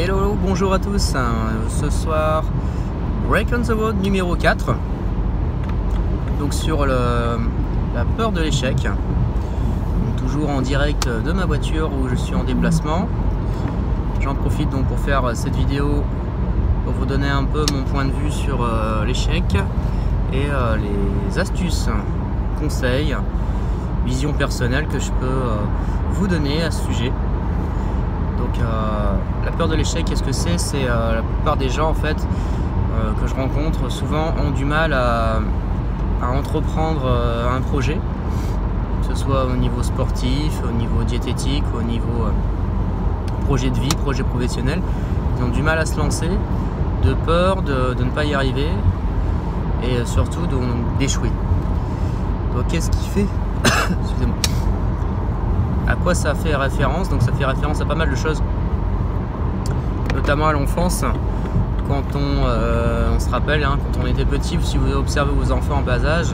Hello, bonjour à tous. Ce soir, Break on the Road numéro 4. Donc sur la peur de l'échec. Toujours en direct de ma voiture où je suis en déplacement. J'en profite donc pour faire cette vidéo pour vous donner un peu mon point de vue sur l'échec et les astuces, conseils, vision personnelle que je peux vous donner à ce sujet. Donc la peur de l'échec, qu'est-ce que c'est? C'est la plupart des gens en fait que je rencontre souvent ont du mal à entreprendre un projet, que ce soit au niveau sportif, au niveau diététique, au niveau projet de vie, projet professionnel. Ils ont du mal à se lancer, de peur de ne pas y arriver et surtout d'échouer. Donc qu'est-ce qui fait excusez-moi, à quoi ça fait référence? Donc ça fait référence à pas mal de choses, notamment à l'enfance. Quand on se rappelle, quand on était petit, si vous observez vos enfants en bas âge,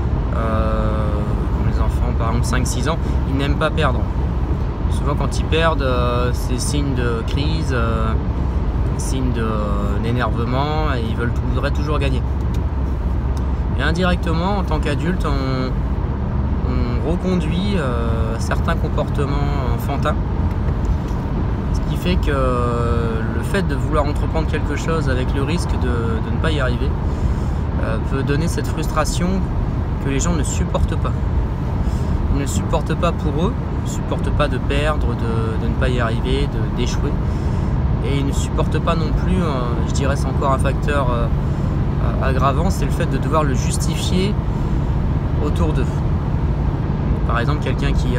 les enfants par exemple 5-6 ans, ils n'aiment pas perdre. Souvent quand ils perdent, c'est signe de crise, signe d'énervement, et ils voudraient toujours gagner. Et indirectement, en tant qu'adulte, on reconduit certains comportements enfantins, ce qui fait que le fait de vouloir entreprendre quelque chose avec le risque de ne pas y arriver peut donner cette frustration que les gens ne supportent pas. Ils ne supportent pas pour eux, ils ne supportent pas de perdre, de ne pas y arriver, d'échouer, et ils ne supportent pas non plus, je dirais c'est encore un facteur aggravant, c'est le fait de devoir le justifier autour d'eux. Par exemple, quelqu'un qui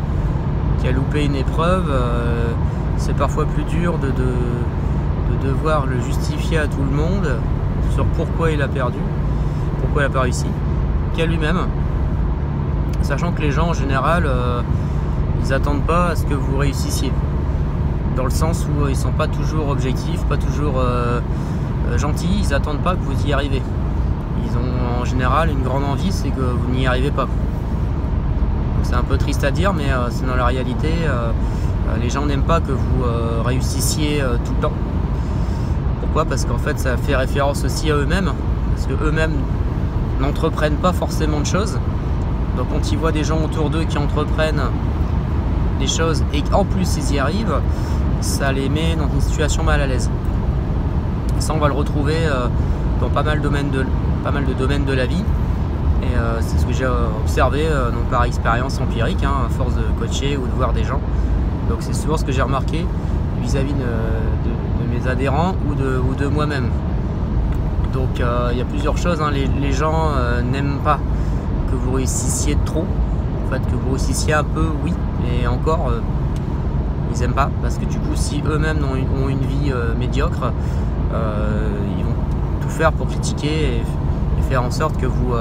a loupé une épreuve, c'est parfois plus dur de devoir le justifier à tout le monde sur pourquoi il a perdu, pourquoi il n'a pas réussi, qu'à lui-même. Sachant que les gens en général, ils n'attendent pas à ce que vous réussissiez. Dans le sens où ils ne sont pas toujours objectifs, pas toujours gentils, ils n'attendent pas que vous y arrivez. Ils ont en général une grande envie, c'est que vous n'y arrivez pas. C'est un peu triste à dire, mais c'est dans la réalité. Les gens n'aiment pas que vous réussissiez tout le temps. Pourquoi? Parce qu'en fait ça fait référence aussi à eux-mêmes, parce que eux-mêmes n'entreprennent pas forcément de choses. Donc quand ils voient des gens autour d'eux qui entreprennent des choses et qu'en plus ils y arrivent, ça les met dans une situation mal à l'aise. Ça on va le retrouver dans pas mal de domaines de la vie. Et c'est ce que j'ai observé donc par expérience empirique, à force de coacher ou de voir des gens. Donc c'est souvent ce que j'ai remarqué vis-à-vis de mes adhérents ou de moi-même. Donc il y a plusieurs choses, les gens n'aiment pas que vous réussissiez trop. En fait, que vous réussissiez un peu, oui, et encore ils n'aiment pas, parce que du coup si eux-mêmes ont une vie médiocre, ils vont tout faire pour critiquer et faire en sorte que vous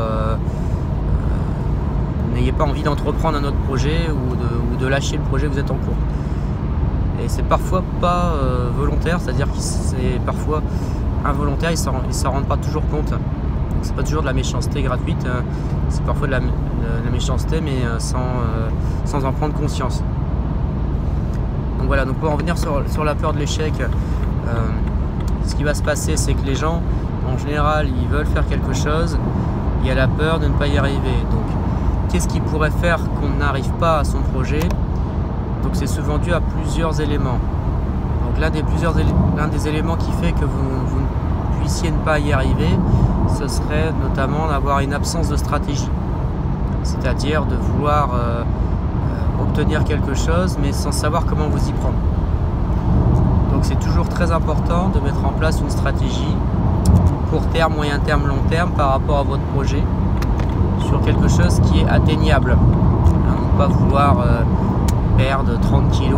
n'ayez pas envie d'entreprendre un autre projet ou de lâcher le projet que vous êtes en cours. Et c'est parfois pas volontaire, c'est-à-dire que c'est parfois involontaire, ils s'en rendent pas toujours compte. C'est pas toujours de la méchanceté gratuite, c'est parfois de la méchanceté, mais sans en prendre conscience. Donc voilà, donc pour en venir sur la peur de l'échec, ce qui va se passer, c'est que les gens en général, ils veulent faire quelque chose, il y a la peur de ne pas y arriver. Donc, qu'est-ce qui pourrait faire qu'on n'arrive pas à son projet? Donc, c'est souvent dû à plusieurs éléments. Donc, l'un des éléments qui fait que vous ne puissiez ne pas y arriver, ce serait notamment d'avoir une absence de stratégie. C'est-à-dire de vouloir obtenir quelque chose, mais sans savoir comment vous y prendre. Donc, c'est toujours très important de mettre en place une stratégie court terme, moyen terme, long terme par rapport à votre projet sur quelque chose qui est atteignable. Donc pas vouloir perdre 30 kg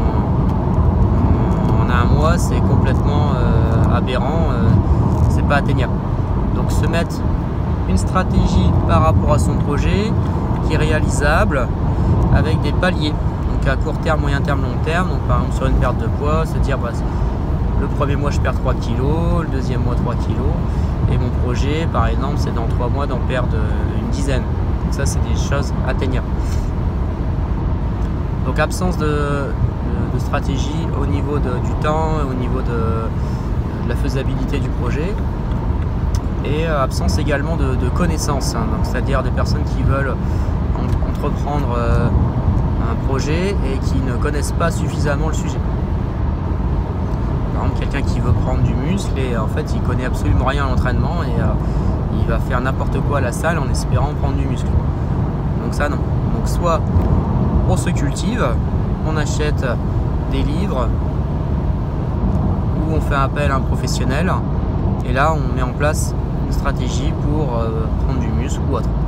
en un mois, c'est complètement aberrant, c'est pas atteignable. Donc se mettre une stratégie par rapport à son projet qui est réalisable avec des paliers, donc à court terme, moyen terme, long terme. Donc par exemple sur une perte de poids, se dire le premier mois je perds 3 kg, le deuxième mois 3 kg, et mon projet par exemple c'est dans 3 mois d'en perdre une dizaine. Donc ça c'est des choses atteignables. Donc absence de stratégie stratégie au niveau du temps, au niveau de la faisabilité du projet, et absence également de connaissances, hein, c'est-à-dire des personnes qui veulent entreprendre un projet et qui ne connaissent pas suffisamment le sujet. Par exemple, quelqu'un qui veut prendre du muscle et en fait il connaît absolument rien à l'entraînement et il va faire n'importe quoi à la salle en espérant prendre du muscle. Donc ça non. Donc soit on se cultive, on achète des livres ou on fait appel à un professionnel et là on met en place une stratégie pour prendre du muscle ou autre.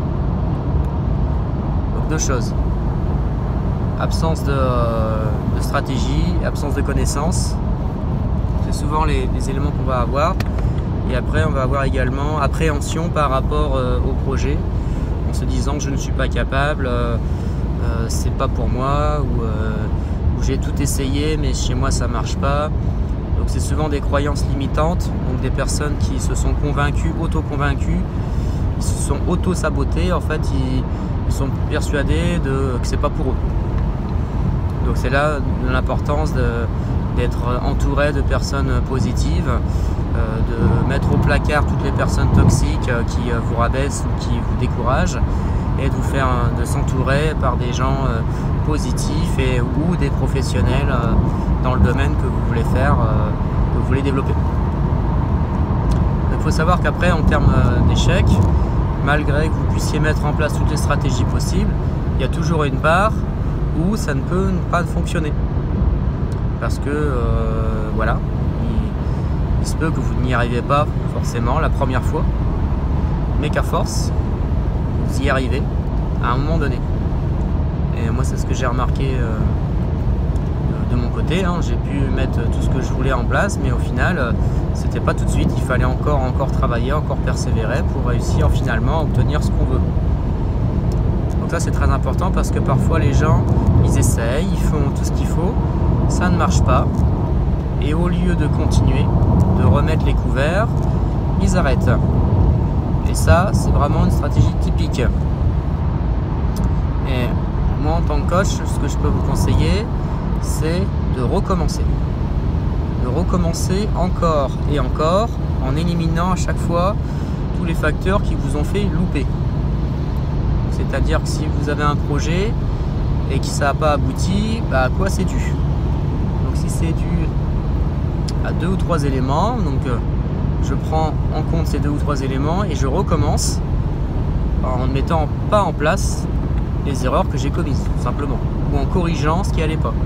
Donc deux choses. Absence de stratégie, absence de connaissances. C'est souvent les éléments qu'on va avoir. Et après, on va avoir également appréhension par rapport au projet, en se disant que je ne suis pas capable, c'est pas pour moi, ou j'ai tout essayé, mais chez moi ça marche pas. Donc c'est souvent des croyances limitantes, donc des personnes qui se sont convaincues, auto-convaincues, ils se sont auto-sabotés, en fait ils sont persuadés que c'est pas pour eux. Donc c'est là l'importance d'être entouré de personnes positives, de mettre au placard toutes les personnes toxiques qui vous rabaissent ou qui vous découragent, et de s'entourer par des gens positifs ou des professionnels dans le domaine que vous voulez faire, que vous voulez développer. Il faut savoir qu'après, en termes d'échec, malgré que vous puissiez mettre en place toutes les stratégies possibles, il y a toujours une part où ça ne peut pas fonctionner. Parce que voilà, il se peut que vous n'y arrivez pas forcément la première fois, mais qu'à force, vous y arrivez à un moment donné. Et moi, c'est ce que j'ai remarqué de mon côté, hein. J'ai pu mettre tout ce que je voulais en place, mais au final, c'était pas tout de suite. Il fallait encore travailler, encore persévérer pour réussir finalement à obtenir ce qu'on veut. Donc ça, c'est très important parce que parfois les gens, ils essayent, ils font tout ce qu'il faut, ça ne marche pas, et au lieu de continuer, de remettre les couverts, ils arrêtent. Et ça, c'est vraiment une stratégie typique. Et moi, en tant que coach, ce que je peux vous conseiller, c'est de recommencer. De recommencer encore et encore, en éliminant à chaque fois tous les facteurs qui vous ont fait louper. C'est-à-dire que si vous avez un projet et que ça n'a pas abouti, à quoi c'est dû? Donc si c'est dû à 2 ou 3 éléments, donc je prends en compte ces 2 ou 3 éléments et je recommence en ne mettant pas en place les erreurs que j'ai commises, tout simplement, ou en corrigeant ce qui n'allait pas.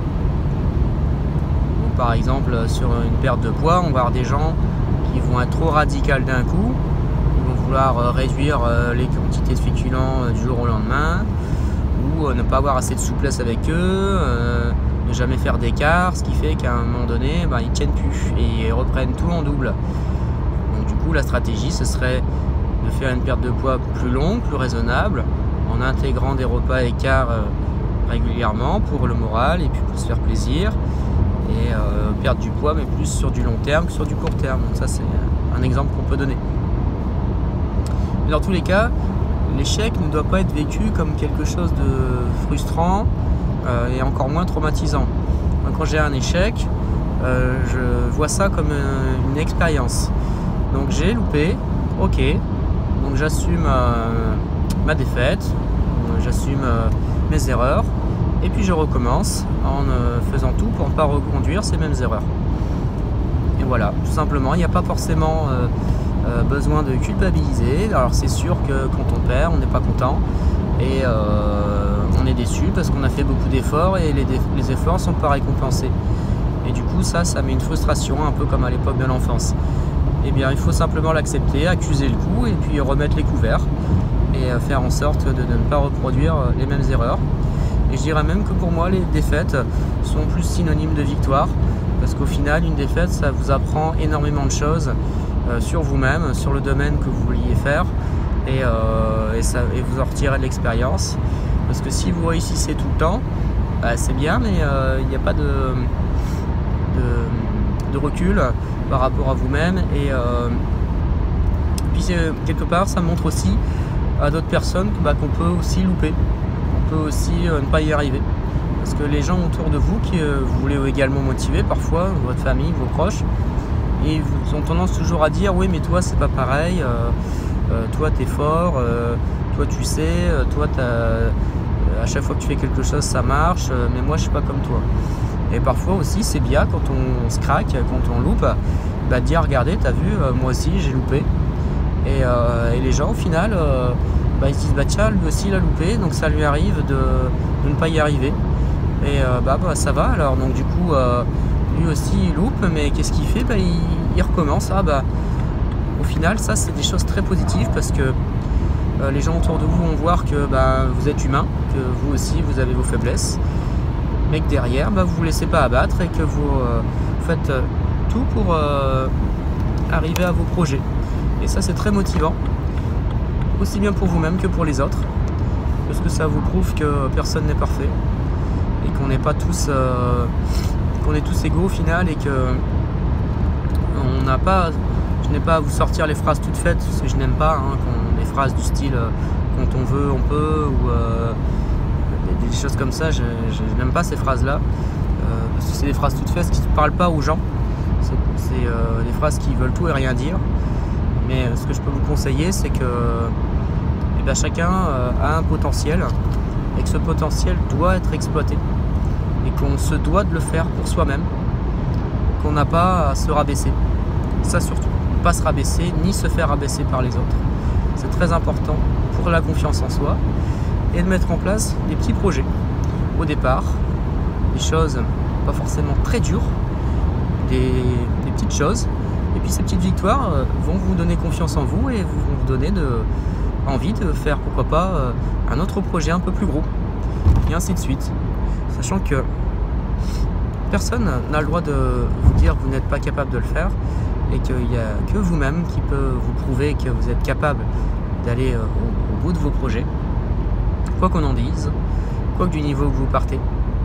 Donc, par exemple, sur une perte de poids, on va avoir des gens qui vont être trop radicales d'un coup, ils vont vouloir réduire les quantités de féculents du jour au lendemain, ou ne pas avoir assez de souplesse avec eux, ne jamais faire d'écart, ce qui fait qu'à un moment donné, ils ne tiennent plus et ils reprennent tout en double. Donc du coup, la stratégie, ce serait de faire une perte de poids plus longue, plus raisonnable, en intégrant des repas écarts régulièrement pour le moral et puis pour se faire plaisir, et perdre du poids, mais plus sur du long terme que sur du court terme. Donc ça, c'est un exemple qu'on peut donner. Mais dans tous les cas, l'échec ne doit pas être vécu comme quelque chose de frustrant et encore moins traumatisant. Quand j'ai un échec, je vois ça comme une expérience. Donc j'ai loupé, ok, donc j'assume ma défaite, j'assume mes erreurs, et puis je recommence en faisant tout pour ne pas reconduire ces mêmes erreurs. Et voilà, tout simplement, il n'y a pas forcément besoin de culpabiliser. Alors c'est sûr que quand on perd, on n'est pas content et on est déçu parce qu'on a fait beaucoup d'efforts et les efforts ne sont pas récompensés. Et du coup, ça met une frustration, un peu comme à l'époque de l'enfance. Eh bien, il faut simplement l'accepter, accuser le coup et puis remettre les couverts et faire en sorte de ne pas reproduire les mêmes erreurs. Et je dirais même que pour moi, les défaites sont plus synonymes de victoire, parce qu'au final, une défaite, ça vous apprend énormément de choses sur vous-même, sur le domaine que vous vouliez faire, et vous en retirez de l'expérience. Parce que si vous réussissez tout le temps, c'est bien, mais il n'y a pas de recul par rapport à vous-même. Et puis quelque part, ça montre aussi à d'autres personnes qu'on peut aussi louper, on peut aussi ne pas y arriver. Parce Parce que les gens autour de vous qui vous voulez également motiver parfois, votre famille, vos proches, et ils ont tendance toujours à dire oui mais toi c'est pas pareil, toi t'es fort, toi tu sais, toi à chaque fois que tu fais quelque chose ça marche, mais moi je suis pas comme toi. Et parfois aussi c'est bien quand on se craque, quand on loupe, de dire regardez t'as vu, moi aussi j'ai loupé. Et les gens au final ils se disent tiens lui aussi il a loupé, donc ça lui arrive de ne pas y arriver. Et ça va alors, donc du coup lui aussi il loupe, mais qu'est-ce qu'il fait? Il recommence. Au final ça c'est des choses très positives parce que les gens autour de vous vont voir que vous êtes humain, que vous aussi vous avez vos faiblesses, mais que derrière vous vous laissez pas abattre et que vous faites tout pour arriver à vos projets. Et ça c'est très motivant, aussi bien pour vous-même que pour les autres, parce que ça vous prouve que personne n'est parfait et qu'on n'est pas tous qu'on est tous égaux au final, et que on n'a pas, je n'ai pas à vous sortir les phrases toutes faites parce que je n'aime pas des phrases du style quand on veut on peut, ou des choses comme ça. Je n'aime pas ces phrases là parce que c'est des phrases toutes faites qui ne parlent pas aux gens. C'est des phrases qui veulent tout et rien dire. Mais ce que je peux vous conseiller, c'est que chacun a un potentiel et que ce potentiel doit être exploité et qu'on se doit de le faire pour soi-même, qu'on n'a pas à se rabaisser. Ça surtout, ne pas se rabaisser ni se faire rabaisser par les autres. C'est très important pour la confiance en soi et de mettre en place des petits projets au départ, des choses pas forcément très dures, des petites choses. Et puis ces petites victoires vont vous donner confiance en vous et vont vous donner envie de faire, pourquoi pas, un autre projet un peu plus gros. Et ainsi de suite. Sachant que personne n'a le droit de vous dire que vous n'êtes pas capable de le faire, et qu'il n'y a que vous-même qui peut vous prouver que vous êtes capable d'aller au bout de vos projets. Quoi qu'on en dise, quoi que du niveau que vous partez.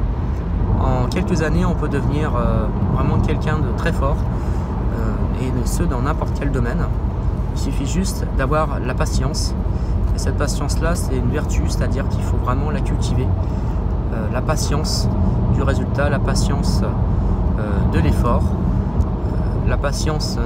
En quelques années, on peut devenir vraiment quelqu'un de très fort, et ce dans n'importe quel domaine. Il suffit juste d'avoir la patience, et cette patience là c'est une vertu, c'est-à-dire qu'il faut vraiment la cultiver, la patience du résultat, la patience de l'effort, la patience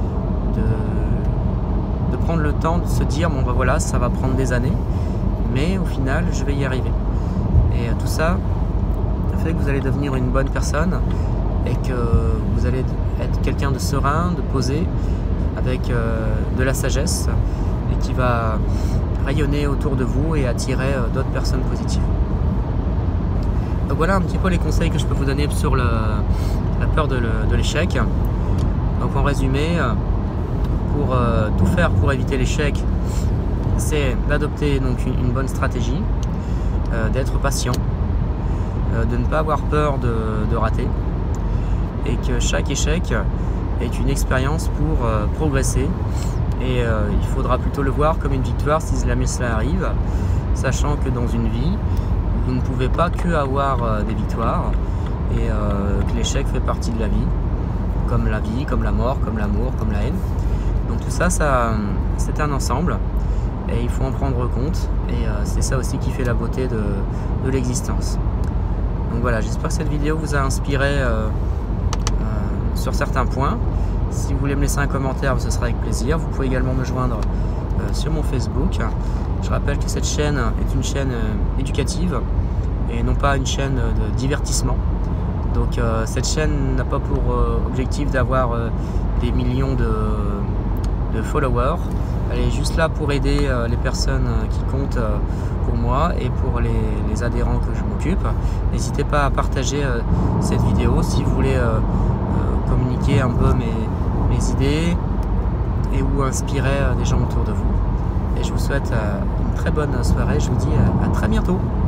de prendre le temps de se dire voilà, ça va prendre des années, mais au final je vais y arriver. Et tout ça fait que vous allez devenir une bonne personne et que vous allez être quelqu'un de serein, de posé, avec de la sagesse, et qui va rayonner autour de vous et attirer d'autres personnes positives. Donc voilà un petit peu les conseils que je peux vous donner sur la peur de l'échec. Donc en résumé, pour tout faire pour éviter l'échec, c'est d'adopter donc une bonne stratégie, d'être patient, de ne pas avoir peur de rater, et que chaque échec est une expérience pour progresser, et il faudra plutôt le voir comme une victoire si jamais cela arrive, sachant que dans une vie vous ne pouvez pas que avoir des victoires, et que l'échec fait partie de la vie, comme la mort, comme l'amour, comme la haine. Donc tout ça, c'est un ensemble et il faut en prendre compte, et c'est ça aussi qui fait la beauté de l'existence. Donc voilà, j'espère que cette vidéo vous a inspiré sur certains points. Si vous voulez me laisser un commentaire, ce sera avec plaisir. Vous pouvez également me joindre sur mon Facebook. Je rappelle que cette chaîne est une chaîne éducative et non pas une chaîne de divertissement. Donc cette chaîne n'a pas pour objectif d'avoir des millions de followers. Elle est juste là pour aider les personnes qui comptent pour moi et pour les adhérents que je m'occupe. N'hésitez pas à partager cette vidéo si vous voulez communiquer un peu mes idées et ou inspirer des gens autour de vous. Et je vous souhaite une très bonne soirée. Je vous dis à très bientôt.